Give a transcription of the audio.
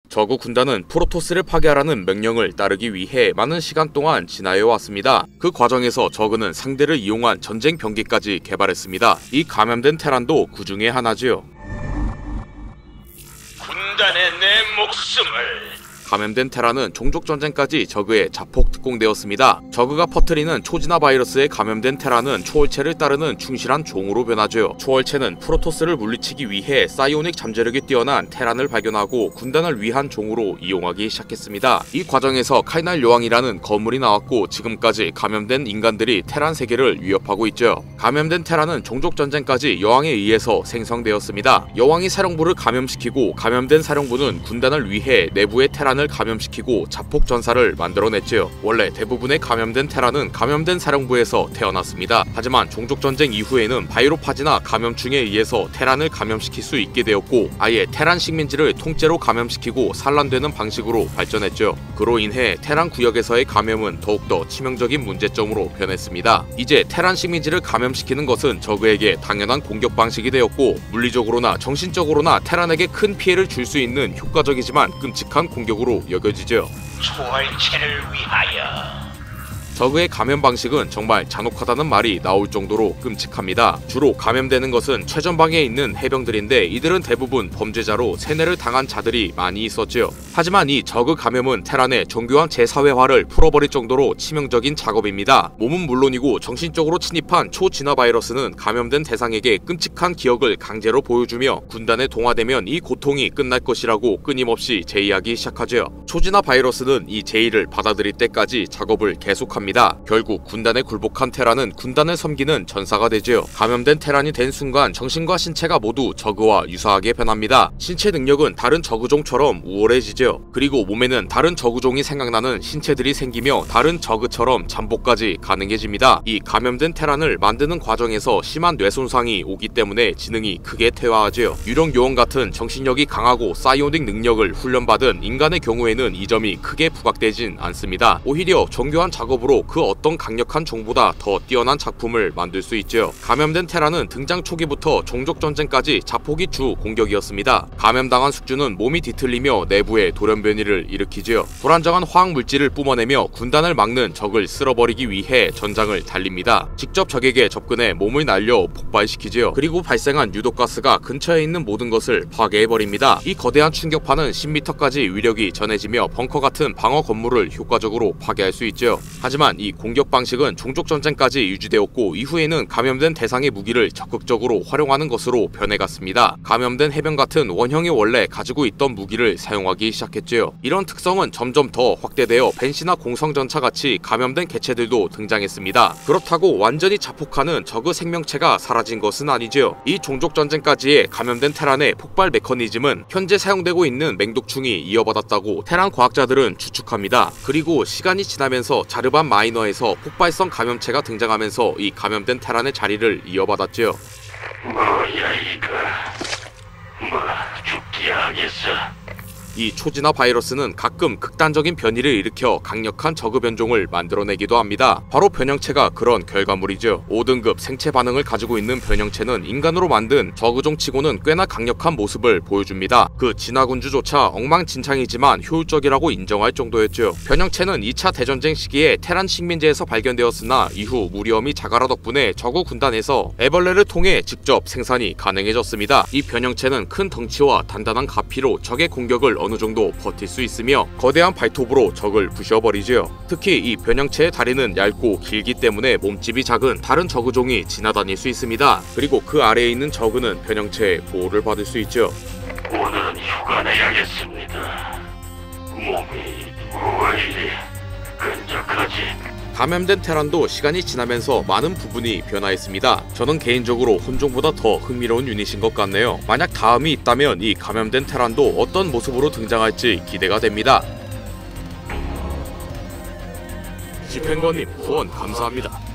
저그 군단은 프로토스를 파괴하라는 명령을 따르기 위해 많은 시간 동안 진화해 왔습니다. 그 과정에서 저그는 상대를 이용한 전쟁 병기까지 개발했습니다. 이 감염된 테란도 그 중에 하나지요. 군단의 내 목숨을. 감염된 테란은 종족전쟁까지 저그에 자폭 특공되었습니다. 저그가 퍼뜨리는 초진화 바이러스에 감염된 테란은 초월체를 따르는 충실한 종으로 변하죠. 초월체는 프로토스를 물리치기 위해 사이오닉 잠재력이 뛰어난 테란을 발견하고 군단을 위한 종으로 이용하기 시작했습니다. 이 과정에서 카이날 여왕이라는 거물이 나왔고 지금까지 감염된 인간들이 테란 세계를 위협하고 있죠. 감염된 테란은 종족전쟁까지 여왕에 의해서 생성되었습니다. 여왕이 사령부를 감염시키고 감염된 사령부는 군단을 위해 내부의 테란을 감염시키고 자폭 전사를 만들어냈지요. 원래 대부분의 감염된 테란은 감염된 사령부에서 태어났습니다. 하지만 종족전쟁 이후에는 바이로파지나 감염충에 의해서 테란을 감염시킬 수 있게 되었고 아예 테란 식민지를 통째로 감염시키고 산란되는 방식으로 발전했죠. 그로 인해 테란 구역에서의 감염은 더욱더 치명적인 문제점으로 변했습니다. 이제 테란 식민지를 감염시키는 것은 저그에게 당연한 공격 방식이 되었고 물리적으로나 정신적으로나 테란에게 큰 피해를 줄 수 있는 효과적이지만 끔찍한 공격으로 여겨지죠. 초월체를 위하여. 저그의 감염 방식은 정말 잔혹하다는 말이 나올 정도로 끔찍합니다. 주로 감염되는 것은 최전방에 있는 해병들인데 이들은 대부분 범죄자로 세뇌를 당한 자들이 많이 있었죠. 하지만 이 저그 감염은 테란의 정교한 재사회화를 풀어버릴 정도로 치명적인 작업입니다. 몸은 물론이고 정신적으로 침입한 초진화 바이러스는 감염된 대상에게 끔찍한 기억을 강제로 보여주며 군단에 동화되면 이 고통이 끝날 것이라고 끊임없이 제의하기 시작하죠. 초진화 바이러스는 이 제의를 받아들일 때까지 작업을 계속합니다. 결국 군단에 굴복한 테란은 군단을 섬기는 전사가 되죠. 감염된 테란이 된 순간 정신과 신체가 모두 저그와 유사하게 변합니다. 신체 능력은 다른 저그종처럼 우월해지죠. 그리고 몸에는 다른 저그종이 생각나는 신체들이 생기며 다른 저그처럼 잠복까지 가능해집니다. 이 감염된 테란을 만드는 과정에서 심한 뇌손상이 오기 때문에 지능이 크게 퇴화하죠. 유령 요원 같은 정신력이 강하고 사이오닉 능력을 훈련받은 인간의 경우에는 이 점이 크게 부각되진 않습니다. 오히려 정교한 작업으로 그 어떤 강력한 종보다 더 뛰어난 작품을 만들 수 있죠. 감염된 테란은 등장 초기부터 종족전쟁까지 자폭이 주 공격이었습니다. 감염당한 숙주는 몸이 뒤틀리며 내부에 돌연변이를 일으키죠. 불안정한 화학물질을 뿜어내며 군단을 막는 적을 쓸어버리기 위해 전장을 달립니다. 직접 적에게 접근해 몸을 날려 폭발시키죠. 그리고 발생한 유독가스가 근처에 있는 모든 것을 파괴해버립니다. 이 거대한 충격파는 10m까지 위력이 전해지며 벙커 같은 방어 건물을 효과적으로 파괴할 수 있죠. 하지만 이 공격 방식은 종족전쟁까지 유지되었고 이후에는 감염된 대상의 무기를 적극적으로 활용하는 것으로 변해갔습니다. 감염된 해병 같은 원형이 원래 가지고 있던 무기를 사용하기 시작했죠. 이런 특성은 점점 더 확대되어 벤시나 공성전차 같이 감염된 개체들도 등장했습니다. 그렇다고 완전히 자폭하는 저그 생명체가 사라진 것은 아니죠. 이 종족전쟁까지의 감염된 테란의 폭발 메커니즘은 현재 사용되고 있는 맹독충이 이어받았다고 테란 과학자들은 추측합니다. 그리고 시간이 지나면서 자르반 마이너에서 폭발성 감염체가 등장하면서 이 감염된 테란의 자리를 이어받았죠. 뭐야 이거? 뭐 죽게 하겠어? 이 초진화 바이러스는 가끔 극단적인 변이를 일으켜 강력한 저그 변종을 만들어내기도 합니다. 바로 변형체가 그런 결과물이죠. 5등급 생체 반응을 가지고 있는 변형체는 인간으로 만든 저그종치고는 꽤나 강력한 모습을 보여줍니다. 그 진화군주조차 엉망진창이지만 효율적이라고 인정할 정도였죠. 변형체는 2차 대전쟁 시기에 테란 식민지에서 발견되었으나 이후 무리엄이 자가라 덕분에 저그 군단에서 애벌레를 통해 직접 생산이 가능해졌습니다. 이 변형체는 큰 덩치와 단단한 가피로 적의 공격을 어느 정도 버틸 수 있으며 거대한 발톱으로 적을 부셔버리죠. 특히 이 변형체의 다리는 얇고 길기 때문에 몸집이 작은 다른 저그종이 지나다닐 수 있습니다. 그리고 그 아래에 있는 저그는 변형체의 보호를 받을 수 있죠. 오늘은 휴가 내야겠습니다. 몸이 왜 이리 끈적하지? 감염된 테란도 시간이 지나면서 많은 부분이 변화했습니다. 저는 개인적으로 혼종보다 더 흥미로운 유닛인 것 같네요. 만약 다음이 있다면 이 감염된 테란도 어떤 모습으로 등장할지 기대가 됩니다. 집행관님 후원 감사합니다.